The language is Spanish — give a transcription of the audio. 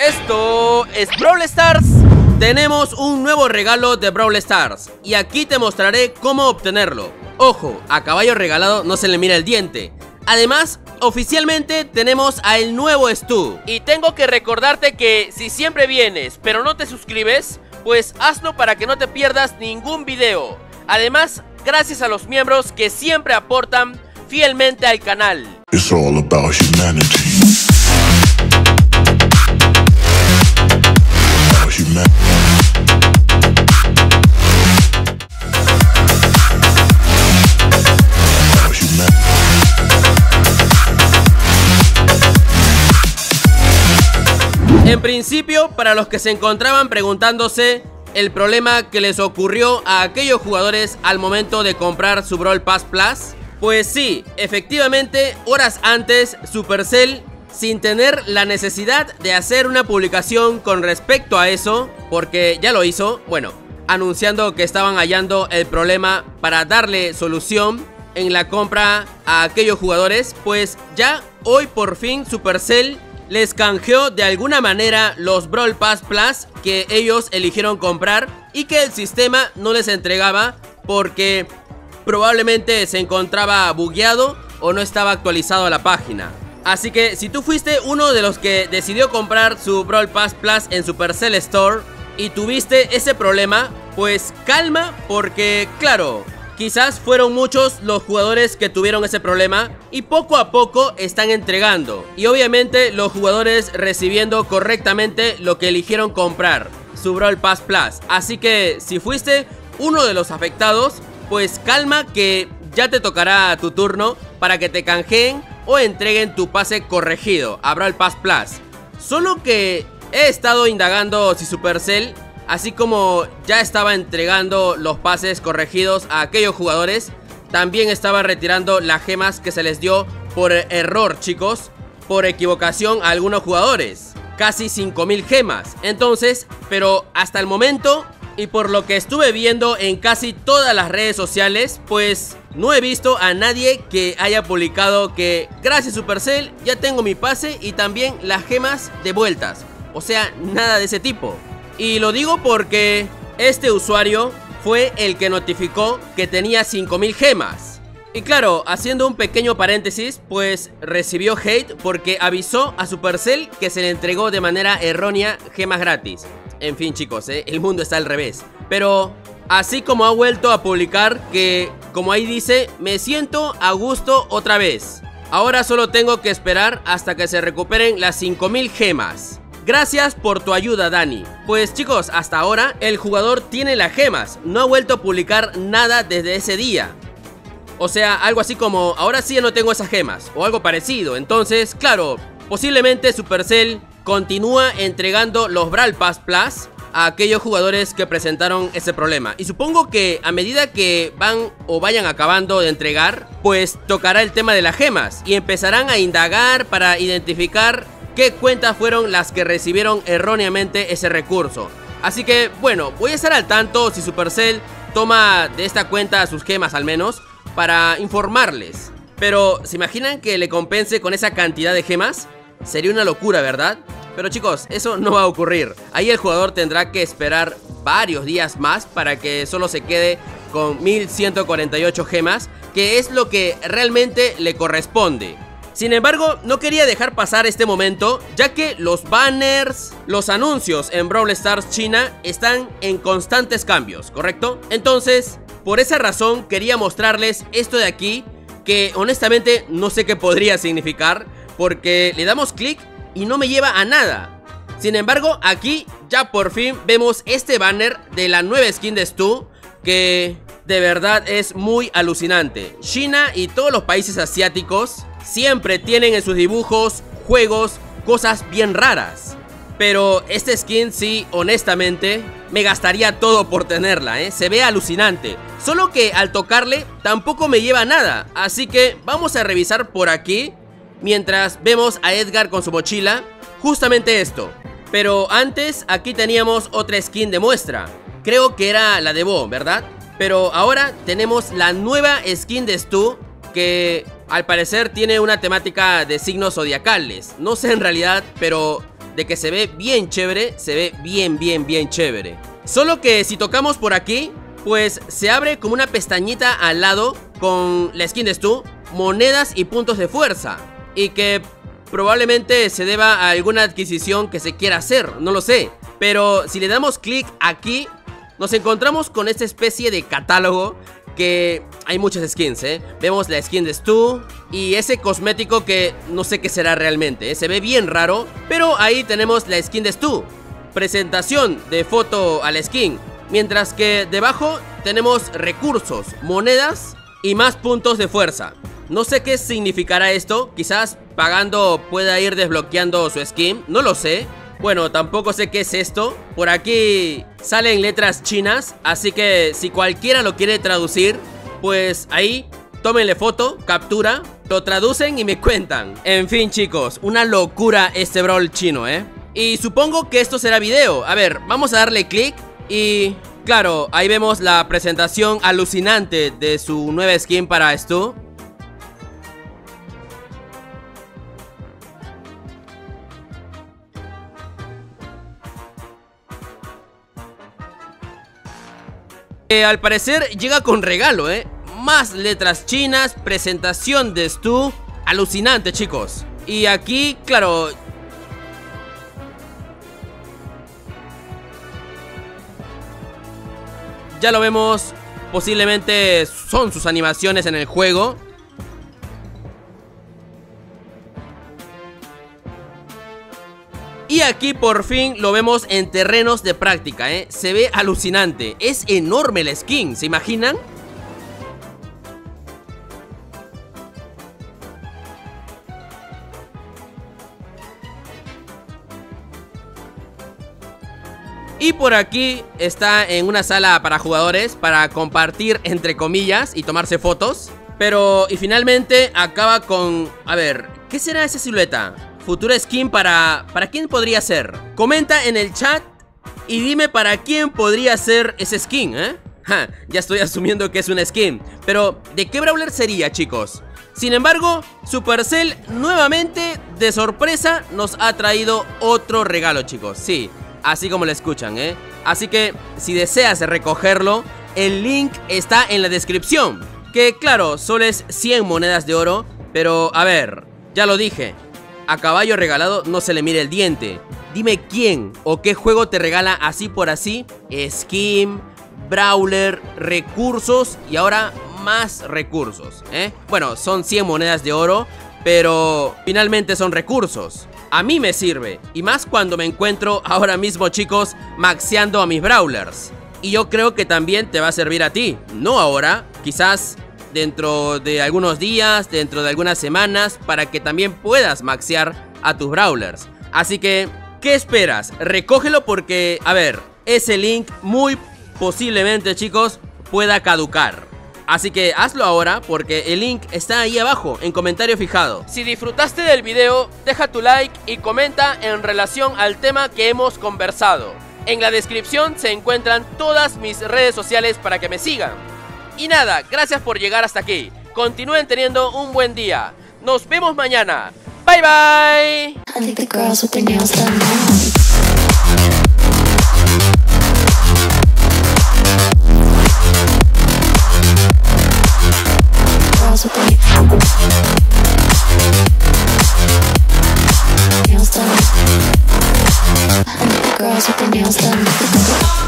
Esto es Brawl Stars. Tenemos un nuevo regalo de Brawl Stars y aquí te mostraré cómo obtenerlo. Ojo, a caballo regalado no se le mira el diente. Además, oficialmente tenemos al nuevo Stu. Y tengo que recordarte que si siempre vienes pero no te suscribes, pues hazlo para que no te pierdas ningún video. Además, gracias a los miembros que siempre aportan fielmente al canal. It's all about humanity. En principio, para los que se encontraban preguntándose el problema que les ocurrió a aquellos jugadores al momento de comprar su Brawl Pass Plus, pues sí, efectivamente, horas antes Supercell, sin tener la necesidad de hacer una publicación con respecto a eso, porque ya lo hizo, bueno, anunciando que estaban hallando el problema para darle solución en la compra a aquellos jugadores, pues ya hoy por fin Supercell les canjeó de alguna manera los Brawl Pass Plus que ellos eligieron comprar y que el sistema no les entregaba porque probablemente se encontraba bugueado o no estaba actualizado la página. Así que si tú fuiste uno de los que decidió comprar su Brawl Pass Plus en Supercell Store y tuviste ese problema, pues calma, porque claro, quizás fueron muchos los jugadores que tuvieron ese problema y poco a poco están entregando. Y obviamente los jugadores recibiendo correctamente lo que eligieron comprar, su Brawl Pass Plus. Así que si fuiste uno de los afectados, pues calma que ya te tocará tu turno para que te canjeen o entreguen tu pase corregido a Brawl Pass Plus. Solo que he estado indagando si Supercell, así como ya estaba entregando los pases corregidos a aquellos jugadores, también estaba retirando las gemas que se les dio por error, chicos, por equivocación a algunos jugadores. Casi 5000 gemas. Entonces, pero hasta el momento, y por lo que estuve viendo en casi todas las redes sociales, pues no he visto a nadie que haya publicado que gracias Supercell ya tengo mi pase y también las gemas devueltas. O sea, nada de ese tipo. Y lo digo porque este usuario fue el que notificó que tenía 5000 gemas. Y claro, haciendo un pequeño paréntesis, pues recibió hate porque avisó a Supercell que se le entregó de manera errónea gemas gratis. En fin, chicos, el mundo está al revés. Pero así como ha vuelto a publicar que, como ahí dice, me siento a gusto otra vez. Ahora solo tengo que esperar hasta que se recuperen las 5000 gemas. Gracias por tu ayuda, Dani. Pues chicos, hasta ahora el jugador tiene las gemas. No ha vuelto a publicar nada desde ese día. O sea, algo así como, ahora sí ya no tengo esas gemas, o algo parecido. Entonces, claro, posiblemente Supercell continúa entregando los Brawl Pass Plus a aquellos jugadores que presentaron ese problema. Y supongo que a medida que van o vayan acabando de entregar, pues tocará el tema de las gemas y empezarán a indagar para identificar qué cuentas fueron las que recibieron erróneamente ese recurso. Así que bueno, voy a estar al tanto si Supercell toma de esta cuenta sus gemas al menos, para informarles. Pero ¿se imaginan que le compense con esa cantidad de gemas? Sería una locura, ¿verdad? Pero chicos, eso no va a ocurrir. Ahí el jugador tendrá que esperar varios días más para que solo se quede con 1148 gemas, que es lo que realmente le corresponde. Sin embargo, no quería dejar pasar este momento, ya que los banners, los anuncios en Brawl Stars China están en constantes cambios, ¿correcto? Entonces, por esa razón quería mostrarles esto de aquí, que honestamente no sé qué podría significar, porque le damos clic y no me lleva a nada. Sin embargo, aquí ya por fin vemos este banner de la nueva skin de Stu, que de verdad es muy alucinante. China y todos los países asiáticos siempre tienen en sus dibujos, juegos, cosas bien raras. Pero esta skin sí, honestamente, me gastaría todo por tenerla, se ve alucinante. Solo que al tocarle tampoco me lleva a nada. Así que vamos a revisar por aquí mientras vemos a Edgar con su mochila. Justamente esto. Pero antes aquí teníamos otra skin de muestra. Creo que era la de Bo, ¿verdad? Pero ahora tenemos la nueva skin de Stu, que al parecer tiene una temática de signos zodiacales. No sé en realidad, pero de que se ve bien chévere, se ve bien chévere. Solo que si tocamos por aquí, pues se abre como una pestañita al lado con la skin de Stu, monedas y puntos de fuerza, y que probablemente se deba a alguna adquisición que se quiera hacer, no lo sé. Pero si le damos clic aquí, nos encontramos con esta especie de catálogo que hay muchas skins, Vemos la skin de Stu y ese cosmético que no sé qué será realmente, Se ve bien raro, pero ahí tenemos la skin de Stu. Presentación de foto a la skin. Mientras que debajo tenemos recursos, monedas y más puntos de fuerza. No sé qué significará esto, quizás pagando pueda ir desbloqueando su skin, no lo sé. Bueno, tampoco sé qué es esto. Por aquí salen letras chinas, así que si cualquiera lo quiere traducir, pues ahí tómenle foto, captura, lo traducen y me cuentan. En fin, chicos, una locura este brawl chino, Y supongo que esto será video. A ver, vamos a darle clic y claro, ahí vemos la presentación alucinante de su nueva skin para Stu. Al parecer llega con regalo, Más letras chinas, presentación de Stu. Alucinante, chicos. Y aquí, claro, ya lo vemos. Posiblemente son sus animaciones en el juego. Y aquí por fin lo vemos en terrenos de práctica, Se ve alucinante. Es enorme la skin, ¿se imaginan? Y por aquí está en una sala para jugadores, para compartir entre comillas y tomarse fotos. Pero, y finalmente acaba con... A ver, ¿qué será esa silueta? Futura skin ¿para quién podría ser? Comenta en el chat y dime para quién podría ser ese skin, ya estoy asumiendo que es una skin. Pero, ¿de qué brawler sería, chicos? Sin embargo, Supercell nuevamente, de sorpresa, nos ha traído otro regalo, chicos. Sí, así como lo escuchan, Así que, si deseas recogerlo, el link está en la descripción. Que claro, solo es 100 monedas de oro. Pero, a ver, ya lo dije, a caballo regalado no se le mire el diente. Dime quién o qué juego te regala así por así skin, brawler, recursos y ahora más recursos, Bueno, son 100 monedas de oro, pero finalmente son recursos. A mí me sirve, y más cuando me encuentro ahora mismo, chicos, maxeando a mis brawlers. Y yo creo que también te va a servir a ti. No ahora, quizás dentro de algunos días, dentro de algunas semanas, para que también puedas maxear a tus brawlers. Así que, ¿qué esperas? Recógelo porque, a ver, ese link muy posiblemente, chicos, pueda caducar. Así que hazlo ahora porque el link está ahí abajo, en comentario fijado. Si disfrutaste del video, deja tu like y comenta en relación al tema que hemos conversado. En la descripción se encuentran todas mis redes sociales para que me sigan. Y nada, gracias por llegar hasta aquí. Continúen teniendo un buen día. Nos vemos mañana. Bye bye. Girls with their nails done.